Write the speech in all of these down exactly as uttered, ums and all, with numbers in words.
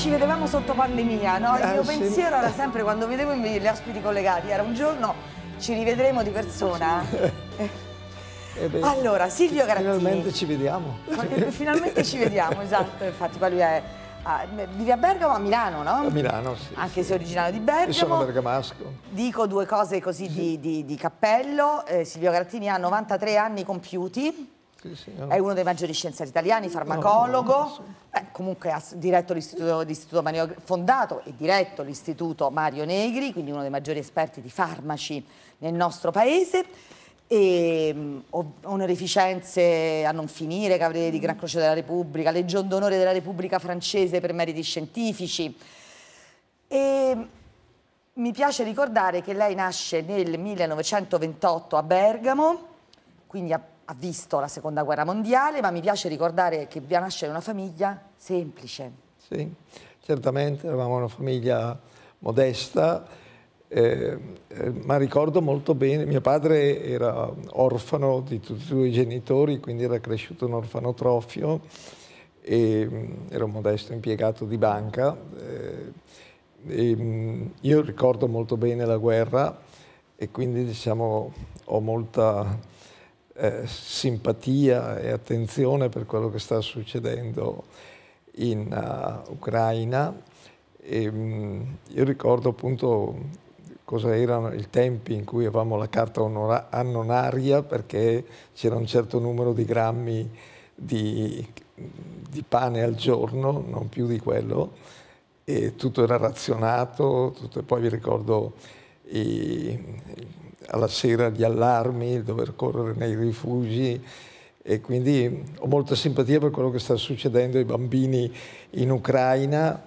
ci vedevamo sotto pandemia, no? Il Eh, mio sì. pensiero era sempre, quando vedevo gli ospiti collegati, era un giorno ci rivedremo di persona. Eh beh, Allora, Silvio Garattini. finalmente ci vediamo. Finalmente ci vediamo, esatto, infatti poi lui è, ah, vive a Bergamo, a Milano, no? A Milano, sì. Anche sì. se è originario di Bergamo. Io sono bergamasco. Dico due cose così di, di, di cappello. Eh, Silvio Garattini ha novantatré anni compiuti. Sì, sì, no. È uno dei maggiori scienziati italiani, farmacologo. No, no, no, Beh, comunque ha diretto l'istituto Mario, fondato e diretto l'istituto Mario Negri, quindi uno dei maggiori esperti di farmaci nel nostro paese. E mh, onorificenze a non finire, Cavaliere di Gran Croce della Repubblica, Legion d'Onore della Repubblica Francese per meriti scientifici. E mi piace ricordare che lei nasce nel millenovecentoventotto a Bergamo, quindi ha, ha visto la Seconda Guerra Mondiale, ma mi piace ricordare che vi nasce in una famiglia semplice. Sì, certamente eravamo una famiglia modesta. Eh, eh, ma ricordo molto bene, mio padre era orfano di tutti e due i genitori, quindi era cresciuto in orfanotrofio e mh, era un modesto impiegato di banca. Eh, e, mh, io ricordo molto bene la guerra e quindi diciamo ho molta eh, simpatia e attenzione per quello che sta succedendo in uh, Ucraina. E, mh, io ricordo appunto cosa erano i tempi in cui avevamo la carta annonaria perché c'era un certo numero di grammi di, di pane al giorno, non più di quello, e tutto era razionato, tutto, e poi vi ricordo i, alla sera gli allarmi, il dover correre nei rifugi, e quindi ho molta simpatia per quello che sta succedendo ai bambini in Ucraina,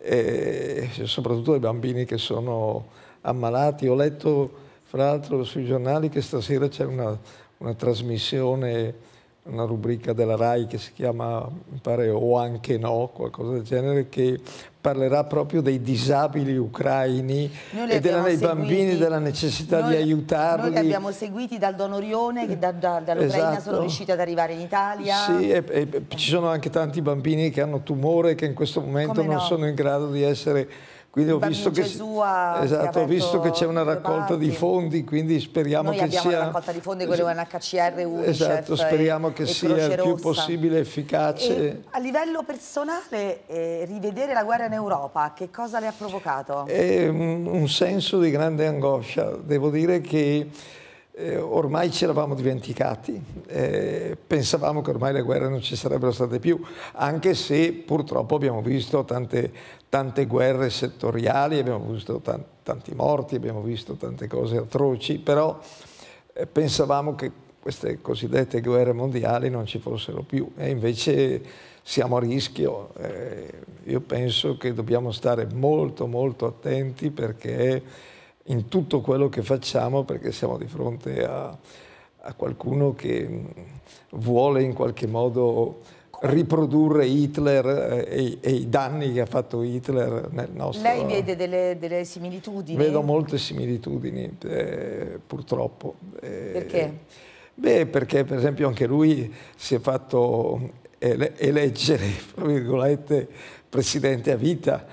e soprattutto ai bambini che sono ammalati. Ho letto fra l'altro sui giornali che stasera c'è una, una trasmissione, una rubrica della RAI che si chiama, mi pare, O anche no, qualcosa del genere, che parlerà proprio dei disabili ucraini e della, dei bambini, della necessità noi, di aiutarli. Noi li abbiamo seguiti dal Don Orione, che da, da, dall'Ucraina esatto. sono riusciti ad arrivare in Italia. Sì, e, e ci sono anche tanti bambini che hanno tumore che in questo momento Come non no? sono in grado di essere... Quindi ho visto che, ha, esatto, che ho visto che c'è una raccolta di fondi, quindi speriamo Noi che abbiamo sia... la raccolta di fondi, quello N H C R, UNICEF. Esatto, speriamo e, che e sia il più possibile efficace. E a livello personale, eh, rivedere la guerra in Europa, che cosa le ha provocato? È un, un senso di grande angoscia. Devo dire che eh, ormai ci eravamo dimenticati, eh, pensavamo che ormai le guerre non ci sarebbero state più, anche se purtroppo abbiamo visto tante, tante guerre settoriali, abbiamo visto tanti, tanti morti, abbiamo visto tante cose atroci, però eh, pensavamo che queste cosiddette guerre mondiali non ci fossero più, e invece siamo a rischio. Eh, io penso che dobbiamo stare molto molto attenti perché in tutto quello che facciamo, perché siamo di fronte a, a qualcuno che vuole in qualche modo riprodurre Hitler e, e i danni che ha fatto Hitler nel nostro... Lei vede delle, delle similitudini? Vedo molte similitudini, eh, purtroppo. Eh, Perché? Beh, perché per esempio anche lui si è fatto ele eleggere, tra virgolette, presidente a vita.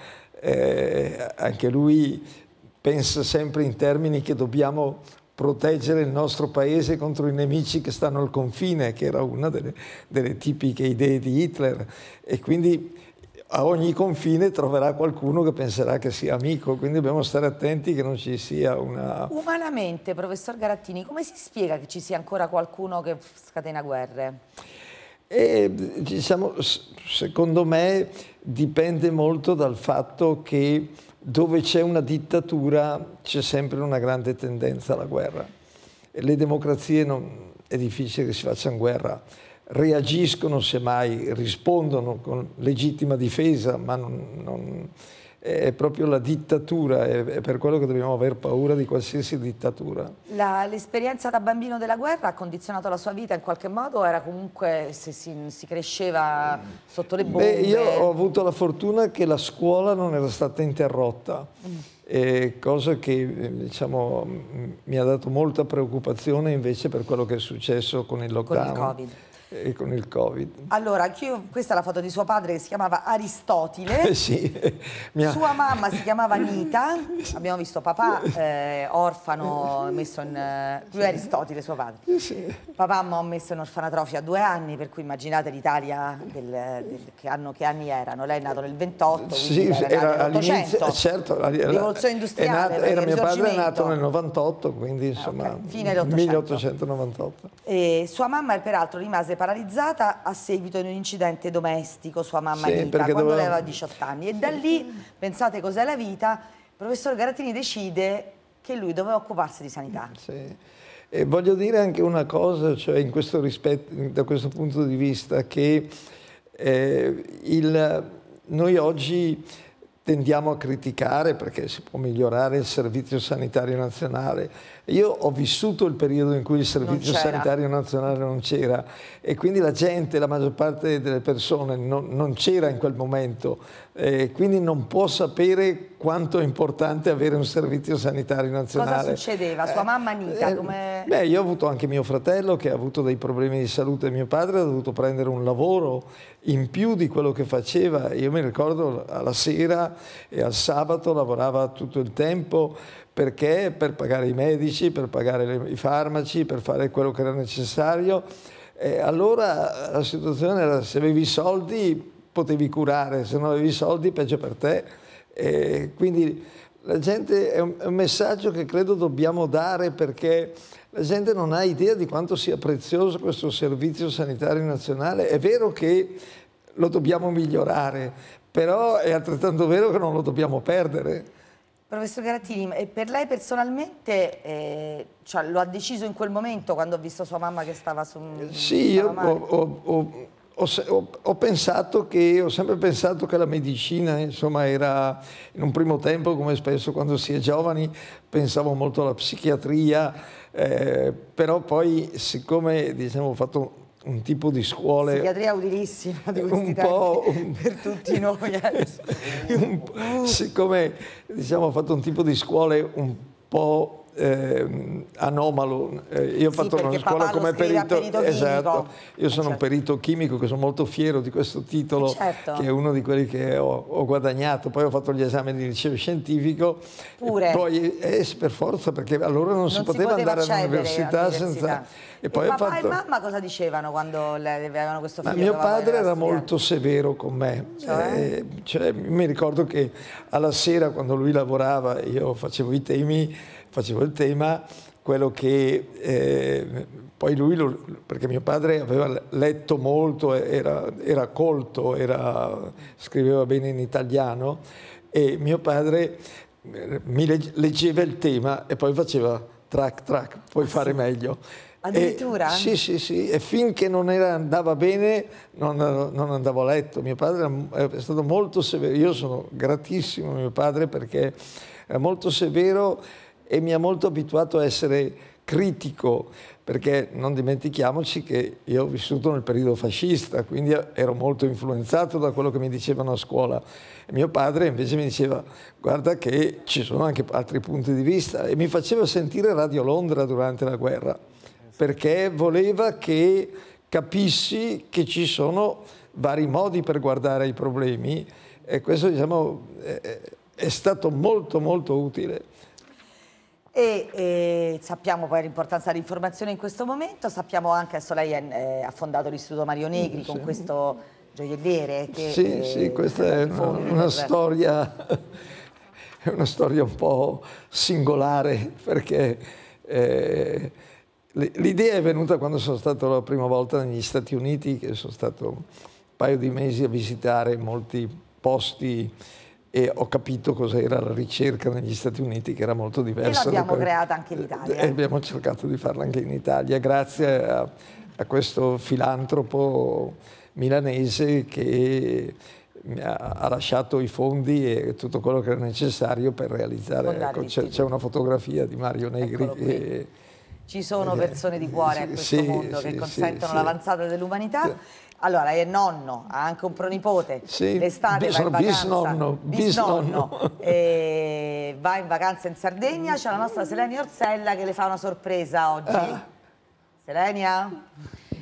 Eh, anche lui pensa sempre in termini che dobbiamo proteggere il nostro paese contro i nemici che stanno al confine, che era una delle, delle tipiche idee di Hitler, e quindi a ogni confine troverà qualcuno che penserà che sia amico, quindi dobbiamo stare attenti che non ci sia una... Umanamente, professor Garattini, come si spiega che ci sia ancora qualcuno che scatena guerre? E, diciamo, secondo me dipende molto dal fatto che dove c'è una dittatura c'è sempre una grande tendenza alla guerra. E le democrazie non, è difficile che si facciano guerra, reagiscono semmai, rispondono con legittima difesa, ma non, non, è proprio la dittatura, è, è per quello che dobbiamo aver paura di qualsiasi dittatura. L'esperienza da bambino della guerra ha condizionato la sua vita in qualche modo? Era comunque, se si, si cresceva sotto le bombe? Beh, io ho avuto la fortuna che la scuola non era stata interrotta, mm. e cosa che diciamo, mi ha dato molta preoccupazione invece per quello che è successo con il lockdown. Con il Covid. e con il Covid. Allora, anch'io, questa è la foto di suo padre che si chiamava Aristotele, sì, mia... sua mamma si chiamava Nita, abbiamo visto papà eh, orfano, messo in... Eh, lui è Aristotele, suo padre. Sì. Papà mi ha messo in orfanatrofio a due anni, per cui immaginate l'Italia del, del, che, anno, che anni erano. Lei è nato nel ventotto, sì, quindi era nell'Ottocento, certo, la, la, rivoluzione industriale, nato, era mio padre è nato nel novantotto, quindi insomma, okay. Fine dell'Ottocento. milleottocentonovantotto. E sua mamma peraltro rimase paralizzata a seguito di un incidente domestico, sua mamma sì, Nita, quando doveva... lei aveva diciotto anni. E da lì, pensate cos'è la vita, il professor Garattini decide che lui doveva occuparsi di sanità. Sì. E voglio dire anche una cosa, cioè in questo rispetto, da questo punto di vista, che eh, il, noi oggi tendiamo a criticare perché si può migliorare il servizio sanitario nazionale. Io ho vissuto il periodo in cui il servizio sanitario nazionale non c'era e quindi la gente, la maggior parte delle persone non, non c'era in quel momento, eh, quindi non può sapere quanto è importante avere un servizio sanitario nazionale. Cosa succedeva? Sua mamma Nita? Eh, come... Beh, io ho avuto anche mio fratello che ha avuto dei problemi di salute, mio padre ha dovuto prendere un lavoro in più di quello che faceva. Io mi ricordo alla sera e al sabato lavorava tutto il tempo perché per pagare i medici, per pagare le, i farmaci, per fare quello che era necessario. E allora la situazione era: se avevi soldi potevi curare, se non avevi soldi peggio per te. E quindi la gente, è un, è un messaggio che credo dobbiamo dare, perché la gente non ha idea di quanto sia prezioso questo servizio sanitario nazionale. È vero che lo dobbiamo migliorare, però è altrettanto vero che non lo dobbiamo perdere. Professor Garattini, e per lei personalmente eh, cioè, lo ha deciso in quel momento, quando ha visto sua mamma che stava su un... Sì, io ho, ho, ho, ho, ho pensato che, ho sempre pensato che la medicina, insomma, era, in un primo tempo, come spesso quando si è giovani, pensavo molto alla psichiatria, eh, però poi, siccome, diciamo, ho fatto un tipo di scuole... Psichiatria utilissima di questi un tempi po', un, per tutti noi. Eh. un po', siccome, diciamo, ho fatto un tipo di scuole un po' eh, anomalo. Eh, io ho sì, fatto una scuola come perito, perito esatto. Io sono certo. un perito chimico, che sono molto fiero di questo titolo, certo. che è uno di quelli che ho, ho guadagnato. Poi ho fatto gli esami di liceo scientifico. Pure. Poi eh, per forza, perché allora non, non si, poteva si poteva andare all'università senza... E poi e papà fatto... e mamma cosa dicevano quando le avevano questo figlio? Ma mio padre era molto severo con me. Cioè? Eh, cioè, mi ricordo che alla sera, quando lui lavorava, io facevo i temi, facevo il tema, quello che eh, poi lui, lo, perché mio padre aveva letto molto, era, era colto, era, scriveva bene in italiano, e mio padre mi leggeva il tema e poi faceva track, track, puoi ah, fare sì. meglio. Addirittura? E, sì, sì, sì, e finché non era, andava bene non, non andavo a letto. Mio padre era, è stato molto severo, io sono gratissimo a mio padre perché era molto severo e mi ha molto abituato a essere critico, perché non dimentichiamoci che io ho vissuto nel periodo fascista, quindi ero molto influenzato da quello che mi dicevano a scuola. E mio padre invece mi diceva: guarda che ci sono anche altri punti di vista, e mi faceva sentire Radio Londra durante la guerra, perché voleva che capissi che ci sono vari modi per guardare i problemi, e questo, diciamo, è, è stato molto molto utile. E, e sappiamo poi l'importanza dell'informazione in questo momento, sappiamo anche, adesso lei è, ha fondato l'Istituto Mario Negri, sì, con questo gioielliere che... Sì, eh, sì, questa è una, una storia, è una storia un po' singolare, perché eh, l'idea è venuta quando sono stato la prima volta negli Stati Uniti, che sono stato un paio di mesi a visitare molti posti, e ho capito cos'era la ricerca negli Stati Uniti, che era molto diversa. E l'abbiamo creata anche in Italia. E abbiamo cercato di farla anche in Italia, grazie a, a questo filantropo milanese che mi ha, ha lasciato i fondi e tutto quello che era necessario per realizzare. Ecco, c'è una fotografia di Mario Negri. Che, ci sono persone di cuore a questo sì, mondo sì, che consentono sì, l'avanzata dell'umanità. Sì. Allora, è nonno, ha anche un pronipote, sì, l'estate va in vacanza, bisnonno, bisnonno. E va in vacanza in Sardegna, c'è la nostra Selenia Orsella che le fa una sorpresa oggi. Ah. Selenia?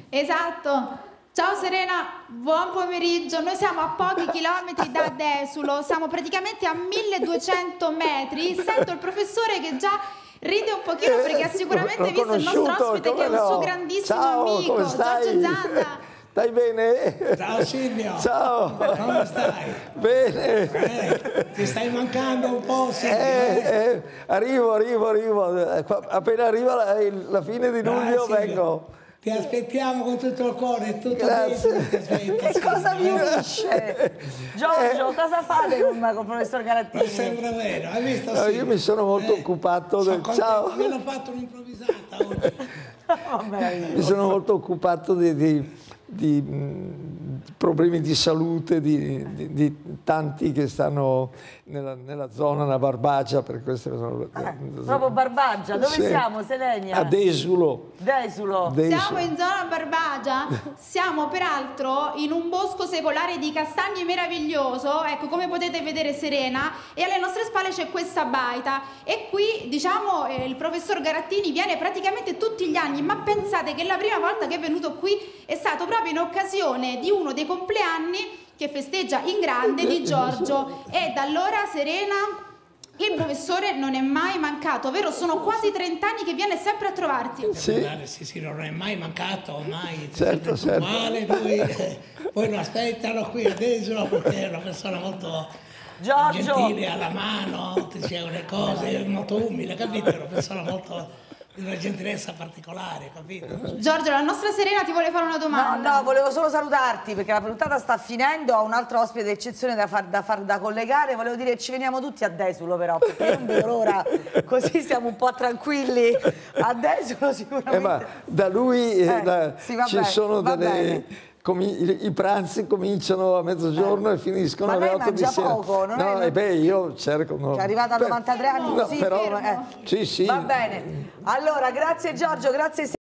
Esatto. Ciao Serena, buon pomeriggio. Noi siamo a pochi chilometri da Desulo, siamo praticamente a milleduecento metri. Sento il professore che già ride un pochino perché ha sicuramente visto il nostro ospite che è un no? suo grandissimo Ciao, amico, come stai? Giorgio Zanda. Stai bene? Ciao Silvio. Ciao. Come stai? Bene. Eh, ti stai mancando un po', Silvio. Eh, Eh, eh, arrivo, arrivo, arrivo. Appena arriva la, la fine di luglio Silvio. vengo. Ti aspettiamo con tutto il cuore, tutto Grazie. dentro, ti aspetta, Che cosa vi Silvio, eh. unisce? Giorgio, cosa fate con, con il professor Mi Garattini? sembra vero, hai visto? No, Silvio? io mi sono molto Eh, occupato sono del contento. ciao. Mi hanno fatto un'improvvisata oggi. Oh, meraviglioso. Mi sono molto occupato di, di, di, mh, problemi di salute di, di, di tanti che stanno nella, nella zona, nella Barbagia, per questo sono, Eh, proprio Barbagia, dove Sì. siamo Selenia? a Desulo. Desulo. Desulo. Siamo in zona Barbagia, siamo peraltro in un bosco secolare di castagni meraviglioso, ecco come potete vedere Serena, e alle nostre spalle c'è questa baita e qui diciamo eh, il professor Garattini viene praticamente tutti gli anni, ma pensate che la prima volta che è venuto qui è stato proprio in occasione di uno dei compleanni che festeggia in grande di Giorgio e da allora Serena... Il professore non è mai mancato, vero? Sono quasi trent'anni che viene sempre a trovarti. Sì. Sì, sì, non è mai mancato, mai. Certo, certo. Uguale, lui, eh, poi lo aspettano qui a Desolo perché è una persona molto Giorgio. gentile, alla mano, ti dice le cose, molto umile, capito? È una persona molto di una gentilezza particolare, capito? Giorgio, la nostra Serena ti vuole fare una No, domanda. no, volevo solo salutarti perché la puntata sta finendo, ho un altro ospite d'eccezione da far, da far da collegare, volevo dire che ci veniamo tutti a Desulo però, perché io non vedo l'ora, così siamo un po' tranquilli a Desulo sicuramente. Eh, ma da lui eh, Eh, da- sì, va ci bene, sono va delle... bene. comi- i, i pranzi cominciano a mezzogiorno Eh. e finiscono Ma alle lei otto di mangia sera. poco, non no, è- e beh, io cerco... No. Cioè, è arrivata a Per- novantatré anni no, così, però- fermo, eh. Sì, sì. Va bene, allora grazie Giorgio, grazie